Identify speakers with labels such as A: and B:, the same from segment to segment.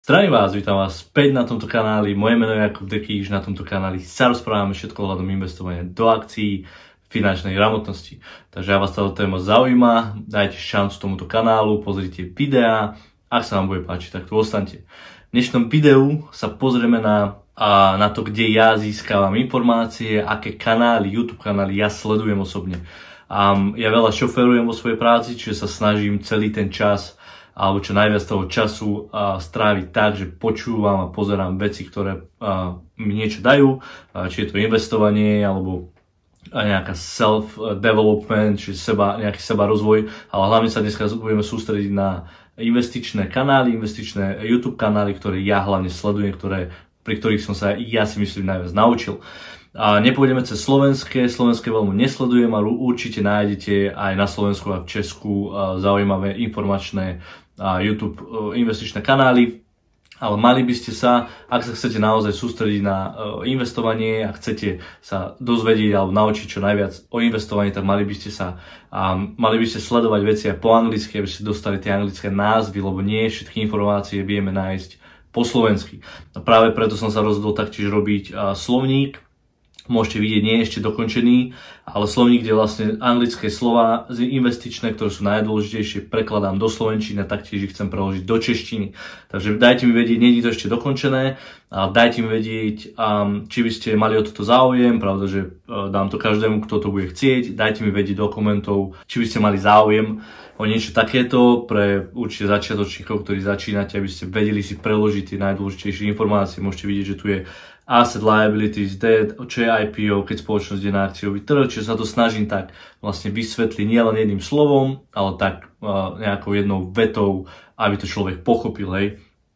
A: Zdravím vás, vítam vás späť na tomto kanáli. Moje meno je Jakub Dekíš, na tomto kanáli sa rozprávame všetko ohľadom investovania do akcií, finančnej gramotnosti. Takže ja vás táto téma zaujíma, dajte šancu tomuto kanálu, pozrite videá, ak sa vám bude páčiť, tak tu ostaňte. V dnešnom videu sa pozrieme na to, kde ja získavam informácie, aké kanály, YouTube kanály ja sledujem osobne. Ja veľa šoferujem vo svojej práci, čiže sa snažím celý ten čas alebo čo najviac toho času stráviť tak, že počúvam a pozerám veci, ktoré mi niečo dajú, či je to investovanie, alebo nejaká self-development, či nejaký sebarozvoj, ale hlavne sa dneska budeme sústrediť na investičné kanály, investičné YouTube kanály, ktoré ja hlavne sledujem, pri ktorých som sa ja si myslím najviac naučil. Nepôjdeme cez slovenské veľmi nesledujem, ale určite nájdete aj na Slovensku a v Česku zaujímavé informačné YouTube investičné kanály, ale mali by ste sa, ak sa chcete naozaj sústrediť na investovanie a chcete sa dozvedieť alebo naučiť čo najviac o investovaní, tak mali by ste sledovať veci aj po anglicky, aby ste dostali tie anglické názvy, lebo nie všetky informácie vieme nájsť po slovensky. A práve preto som sa rozhodol taktiež robiť slovník. Môžete vidieť, nie je ešte dokončený, ale slovník, kde vlastne anglické slova investičné, ktoré sú najdôležitejšie, prekladám do slovenčiny a taktiež ich chcem preložiť do češtiny. Takže dajte mi vedieť, nie je to ešte dokončené, ale dajte mi vedieť, či by ste mali o toto záujem, pravda, že dám to každému, kto to bude chcieť. Dajte mi vedieť do komentov, či by ste mali záujem o niečo takéto pre určite začiatočníkov, ktorí začínate, aby ste vedeli si preložiť tie najdôležitejšie informácie. Môžete vidieť, že tu je asset liabilities, debt, čo je IPO, keď spoločnosť je na akciový trh, čiže sa to snažím tak vlastne vysvetliť nielen jedným slovom, ale tak nejakou jednou vetou, aby to človek pochopil, hej.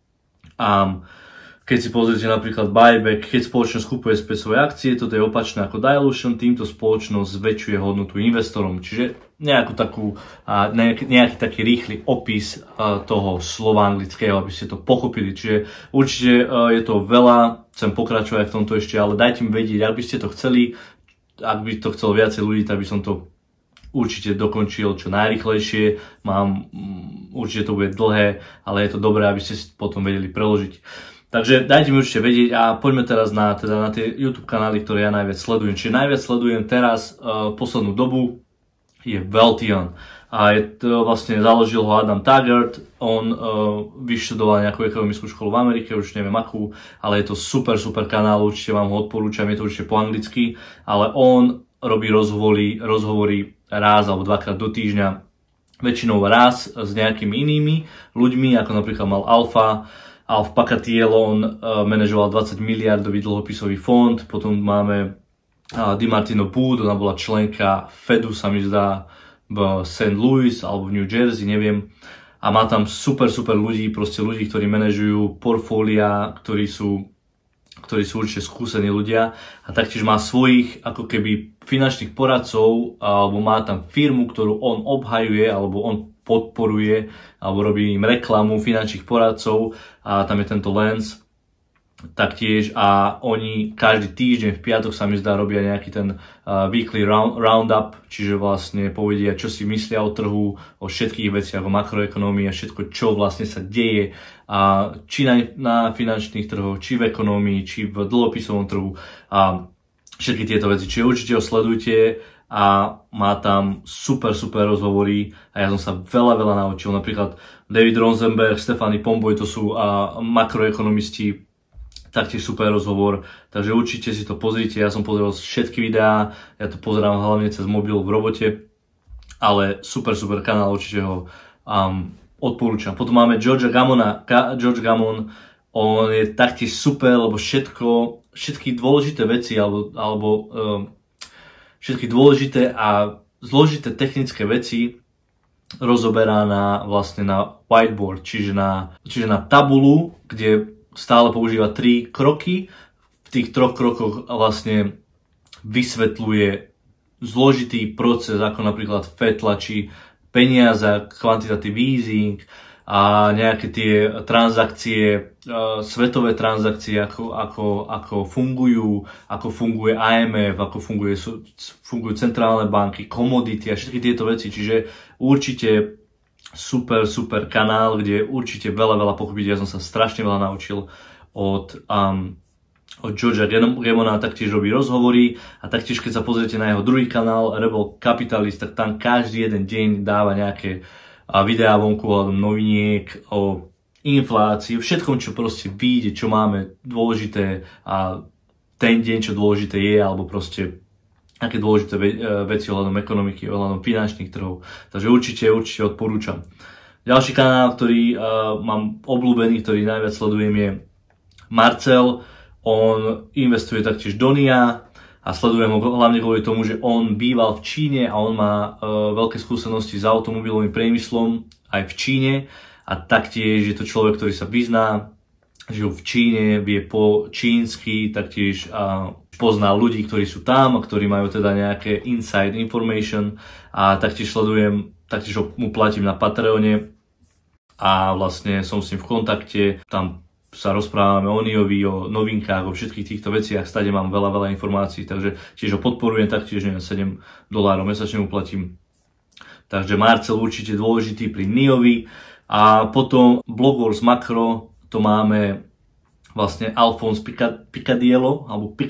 A: Keď si pozrite napríklad buyback, keď spoločnosť kupuje späť svoje akcie, toto je opačné ako dilution, týmto spoločnosť zväčšuje hodnotu investorom. Čiže nejaký taký rýchly opis toho slova anglického, aby ste to pochopili. Čiže určite je to veľa, chcem pokračovať v tomto ešte, ale dajte mi vedieť, ak by ste to chceli, ak by to chcelo viacej ľudí, tak by som to určite dokončil čo najrýchlejšie. Určite to bude dlhé, ale je to dobré, aby ste si potom vedeli preložiť. Takže dajte mi určite vedieť a poďme teraz na tie YouTube kanály, ktoré ja najviac sledujem. Čiže najviac sledujem teraz poslednú dobu je Wealthion. A vlastne založil ho Adam Taggart, on vyštudoval nejakú ekonomickú školu v Amerike, už neviem akú, ale je to super kanál, určite vám ho odporúčam, je to určite po anglicky, ale on robí rozhovory raz alebo dvakrát do týždňa, väčšinou raz s nejakými inými ľuďmi, ako napríklad mal Alfa Pacatiel, on manažoval 20 miliardový dlhopisový fond, potom máme DiMartino Booth, ona bola členka Fedu, sa mi zdá, v St. Louis alebo v New Jersey, neviem. A má tam super ľudí, proste ľudí, ktorí manažujú portfólia, ktorí sú určite skúsení ľudia a taktiež má svojich ako keby finančných poradcov alebo má tam firmu, ktorú on obhajuje alebo on podporuje alebo robí im reklamu finančných poradcov a tam je tento Lance taktiež a oni každý týždeň v piatok sa mi zdá robia nejaký ten weekly roundup, čiže vlastne povedia, čo si myslia o trhu, o všetkých veciach, o makroekonómii a všetko, čo vlastne sa deje či na finančných trhoch, či v ekonomii, či v dlhopisovom trhu a všetky tieto veci. Čiže určite ho sledujte a má tam super rozhovory a ja som sa veľa naučil. Napríklad David Rosenberg, Stefany Pomboj, to sú makroekonomisti, taktiež super rozhovor, takže určite si to pozrite. Ja som pozeral všetky videá, ja to pozerám hlavne cez mobil v robote, ale super kanál, určite ho odporúčam. Potom máme George Gammon, on je taktiež super, lebo všetky dôležité veci alebo všetky dôležité a zložité technické veci rozoberá vlastne na whiteboard, čiže na tabulu, kde stále používa 3 kroky. V tých 3 krokoch vlastne vysvetľuje zložitý proces, ako napríklad Fed tlačí peniaze, quantitative easing a nejaké tie transakcie, svetové transakcie, ako fungujú, ako funguje IMF, ako fungujú centrálne banky, komodity a všetky tieto veci. Čiže určite super kanál, kde určite veľa pochopiť. Ja som sa strašne veľa naučil od Georgea Gammona, taktiež robí rozhovory a taktiež keď sa pozriete na jeho druhý kanál Rebel Capitalist, tak tam každý jeden deň dáva nejaké videá vonku ohľadom noviniek, o inflácii, všetkom, čo proste vyjde, čo máme dôležité a ten deň, čo dôležité je, alebo proste aké dôležité veci ohľadom ekonomiky, ohľadom finančných trhov. Takže určite odporúčam. Ďalší kanál, ktorý mám obľúbený, ktorý najviac sledujem, je Marcel. On investuje taktiež do NIA a sledujem ho hlavne kvôli tomu, že on býval v Číne a on má veľké skúsenosti s automobilovým priemyslom aj v Číne. A taktiež je to človek, ktorý sa vyzná, žil v Číne, vie po čínsky, taktiež pozná ľudí, ktorí sú tam a ktorí majú teda nejaké inside information a taktiež sledujem, taktiež mu platím na Patreone a vlastne som s ním v kontakte, tam sa rozprávame o NIOvi, o novinkách, o všetkých týchto veciach, stade mám veľa informácií, takže tiež ho podporujem, taktiež $7 mesačne mu platím. Takže Marcel určite dôležitý pri NIOvi. A potom Bloggers Macro, to máme vlastne Alphonse Picadiello,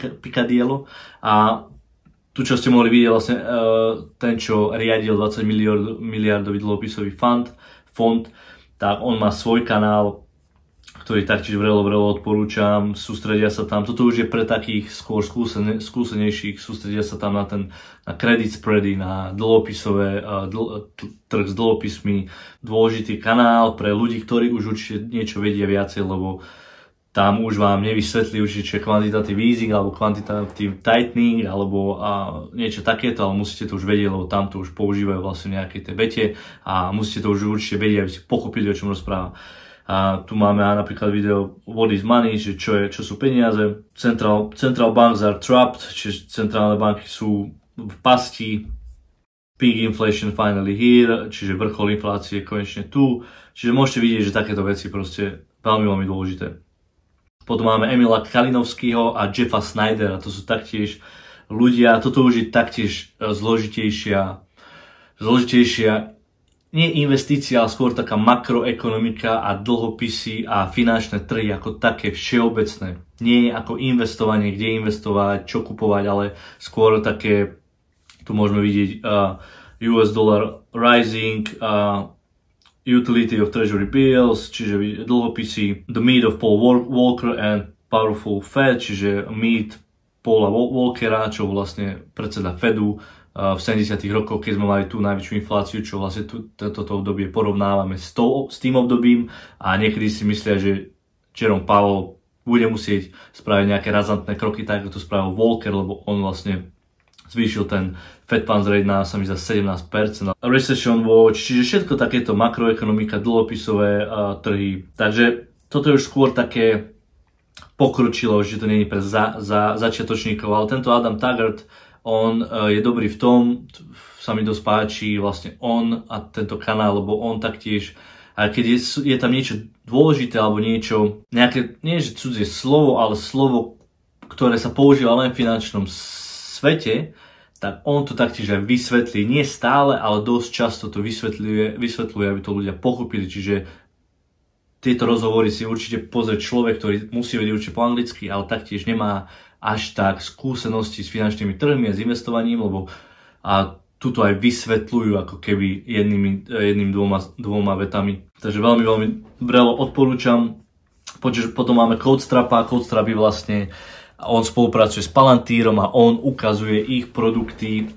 A: a tu, čo ste mohli vidieť, vlastne ten, čo riadil 20 miliardový dlhopisový fond, tak on má svoj kanál, ktorý taktiež vrelo odporúčam, sústredia sa tam, toto už je pre takých skôr skúsenejších, sústredia sa tam na credit spready, na dlhopisové, trh s dlhopismi, dôležitý kanál pre ľudí, ktorí už určite niečo vedia viacej, lebo tam už vám nevysvetlí určite, čo je quantitative easing, alebo quantitative tightening, alebo niečo takéto, ale musíte to už vedieť, lebo tam to už používajú vlastne nejaké tie vete a musíte to už určite vedieť, aby ste pochopili, o čom rozpráva. A tu máme napríklad video What is money, že čo sú peniaze. Central banks are trapped, čiže centrálne banky sú v pasti. Peak inflation finally here, čiže vrchol inflácie je konečne tu. Čiže môžete vidieť, že takéto veci proste veľmi dôležité. Potom máme Emila Kalinovského a Jeffa Snydera, to sú taktiež ľudia, toto už je taktiež zložitejšia nie investícia, ale skôr taká makroekonomika a dlhopisy a finančné trhy ako také všeobecné. Nie ako investovanie, kde investovať, čo kupovať, ale skôr také, tu môžeme vidieť US dollar rising, utility of treasury bills, čiže dlhopisy, the meat of Paul Volcker and powerful Fed, čiže meat Paula Volckera, čo vlastne predseda Fedu, v 70. rokoch, keď sme mali tú najväčšiu infláciu, čo vlastne toto obdobie porovnávame s tým obdobím a niekedy si myslia, že Jerome Powell bude musieť spraviť nejaké razantné kroky, tak ako to spravil Volcker, lebo on vlastne zvýšil ten Fed Funds Rate na sa mi za 17%. Recession Watch, čiže všetko takéto makroekonomika, dlhopisové trhy. Takže toto je už skôr také pokročilo, že to nie je pre začiatočníkov, ale tento Adam Taggart, on je dobrý v tom, sa mi dosť páči vlastne on a tento kanál, lebo on taktiež, a keď je tam niečo dôležité alebo niečo, nejaké, nie že cudzie slovo, ale slovo, ktoré sa používa len v finančnom svete, tak on to taktiež aj vysvetlí, nie stále, ale dosť často to vysvetľuje, aby to ľudia pochopili, čiže tieto rozhovory si určite pozrie človek, ktorý musí vedieť určite po anglicky, ale taktiež nemá až tak skúsenosti s finančnými trhmi a s investovaním, lebo tuto aj vysvetľujú ako keby jedným dvoma vetami. Takže veľmi vrelo odporúčam. Potom máme CodeStrapa. CodeStrap je vlastne, on spolupracuje s Palantírom a on ukazuje ich produkty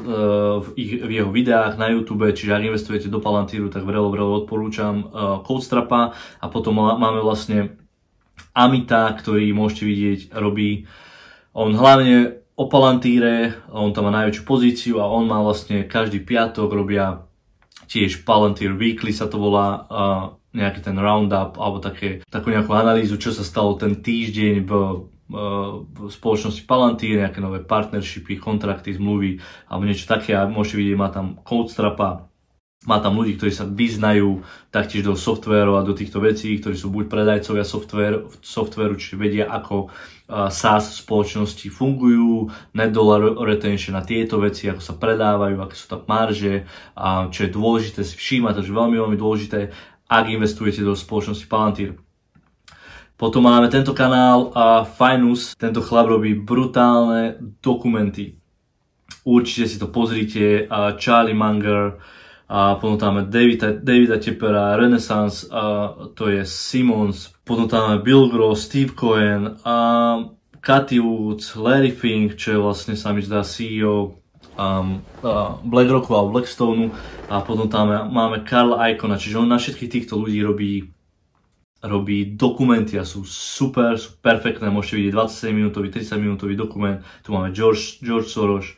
A: v jeho videách na YouTube, čiže ak investujete do Palantíru, tak vrelo odporúčam CodeStrapa. A potom máme vlastne Amita, ktorý môžete vidieť, robí on hlavne o Palantíre, on tam má najväčšiu pozíciu a on má vlastne každý piatok robia tiež Palantir Weekly sa to volá, nejaký ten roundup alebo takú nejakú analýzu, čo sa stalo ten týždeň v spoločnosti Palantir, nejaké nové partnershipy, kontrakty, zmluvy alebo niečo také a môžete vidieť, má tam CodeStrapa Má tam ľudí, ktorí sa vyznajú taktiež do softvéru a do týchto vecí, ktorí sú buď predajcovia softvéru, čiže vedia, ako SaaS spoločnosti fungujú, net dollar retention a tieto veci, ako sa predávajú, aké sú tam marže, a čo je dôležité si všímať, takže veľmi, veľmi dôležité, ak investujete do spoločnosti Palantir. Potom máme tento kanál Finus, tento chlap robí brutálne dokumenty. Určite si to pozrite, Charlie Munger, a potom tam máme Davida Teppera, Renaissance, to je Simmons, potom tam máme Bill Gross, Steve Cohen, Cathy Woods, Larry Fink, čo je vlastne sa mi zdá CEO BlackRocku alebo Blackstoneu, a potom tam máme Carl Icahna, čiže on na všetkých týchto ľudí robí dokumenty a sú super, sú perfektné, môžete vidieť 27 minútový, 30 minútový dokument, tu máme George Soros.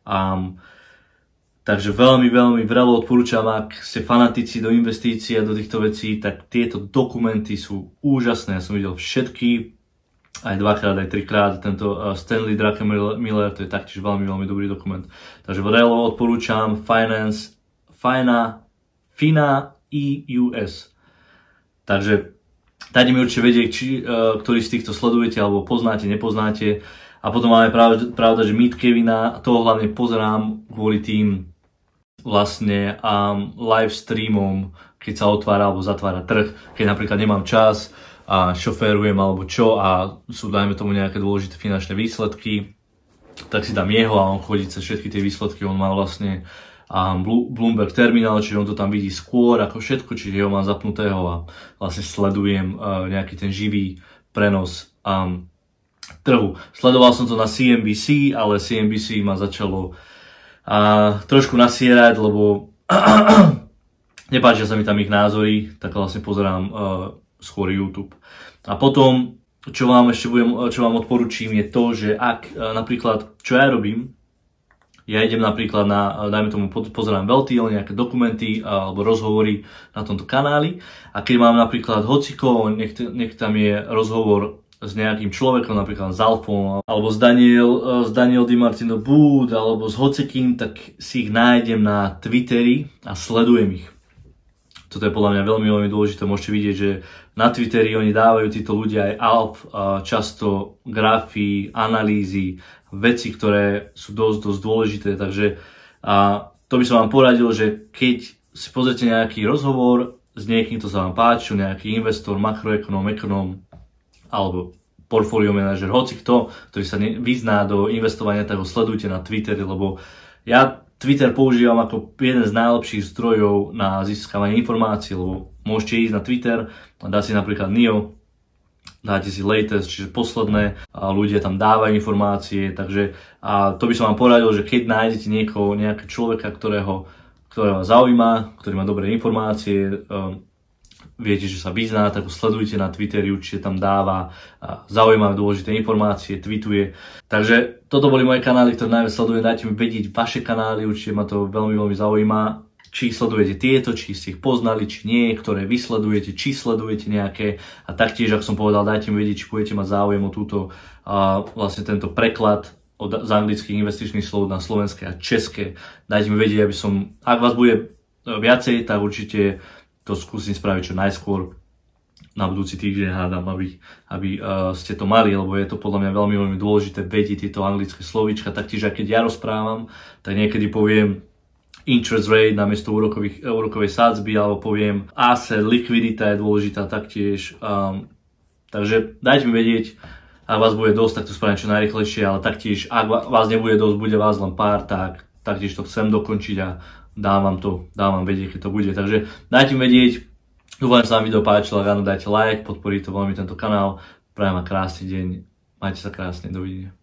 A: Takže veľmi, veľmi vrelo odporúčam, ak ste fanatici do investícií a do týchto vecí, tak tieto dokumenty sú úžasné. Ja som videl všetky, aj dvakrát, aj trikrát. Tento Stanley Druckenmiller, to je taktiež veľmi, veľmi dobrý dokument. Takže vrelo odporúčam FINA-EUS. Takže dajte mi určite vedieť, ktorý z týchto sledujete alebo poznáte, nepoznáte. A potom máme pravda, že Meet Kevina, toho hlavne pozerám kvôli tým vlastne live streamom, keď sa otvára alebo zatvára trh, keď napríklad nemám čas a šoférujem alebo čo a sú dajme tomu nejaké dôležité finančné výsledky, tak si dám jeho a on chodí cez všetky tie výsledky, on má vlastne Bloomberg terminál, čiže on to tam vidí skôr ako všetko, čiže ho mám zapnutého a vlastne sledujem nejaký ten živý prenos trhu. Sledoval som to na CNBC, ale CNBC ma začalo trošku nasierať, lebo nepáčia sa mi tam ich názory, tak vlastne pozerám skôr YouTube. A potom, čo vám odporúčim, je to, že ak napríklad, čo ja robím, ja idem napríklad dajme tomu, pozerám Weltio, nejaké dokumenty alebo rozhovory na tomto kanáli, a keď mám napríklad hociko, nech tam je rozhovor s nejakým človekom, napríklad s Alfom, alebo s Daniel DiMartino Booth, alebo s hocikým, tak si ich nájdem na Twitteri a sledujem ich. Toto je podľa mňa veľmi, veľmi dôležité. Môžete vidieť, že na Twitteri oni dávajú títo ľudia aj často grafy, analýzy, veci, ktoré sú dosť dôležité. Takže to by som vám poradil, že keď si pozrite nejaký rozhovor s niekým, kto sa vám páči, nejaký investor, makroekonóm, ekonóm, alebo portfólio manažer, hoci kto, ktorý sa vyzná do investovania, tak ho sledujte na Twitteri, lebo ja Twitter používam ako jeden z najlepších zdrojov na získavanie informácií, lebo môžete ísť na Twitter a dať si napríklad NIO, dáte si latest, čiže posledné, a ľudia tam dávajú informácie, takže to by som vám poradil, že keď nájdete nejakého človeka, ktorého vás zaujíma, ktorý má dobré informácie, viete, že sa vyzná, tak ho sledujte na Twitteri, určite tam dáva zaujímavé dôležité informácie, tweetuje. Takže toto boli moje kanály, ktoré najviac sledujem, dajte mi vedieť vaše kanály, určite ma to veľmi, veľmi zaujíma. Či sledujete tieto, či ste ich poznali, či nie, ktoré vysledujete, či sledujete nejaké. A taktiež, ako som povedal, dajte mi vedieť, či budete mať záujem o vlastne tento preklad z anglických investičných slov na slovenské a české. Dajte mi vedieť, aby som, ak vás bude viacej, tak určite to skúsim spraviť čo najskôr na budúci týždeň, hádam, aby ste to mali, lebo je to podľa mňa veľmi, veľmi dôležité vedieť tieto anglické slovíčka. Taktiež, keď ja rozprávam, tak niekedy poviem interest rate namiesto úrokovej sádzby, alebo poviem asset, likvidita je dôležitá taktiež. Takže dajte mi vedieť, ak vás bude dosť, tak to spravím čo najrýchlejšie, ale taktiež, ak vás nebude dosť, bude vás len pár, tak taktiež to chcem dokončiť a dám vám vedieť, keď to bude. Takže dajte mi vedieť, dúfam, že sa vám video páčilo, ak áno, dajte like, podporí to veľmi tento kanál. Prajem vám krásny deň, majte sa krásne, dovidenia.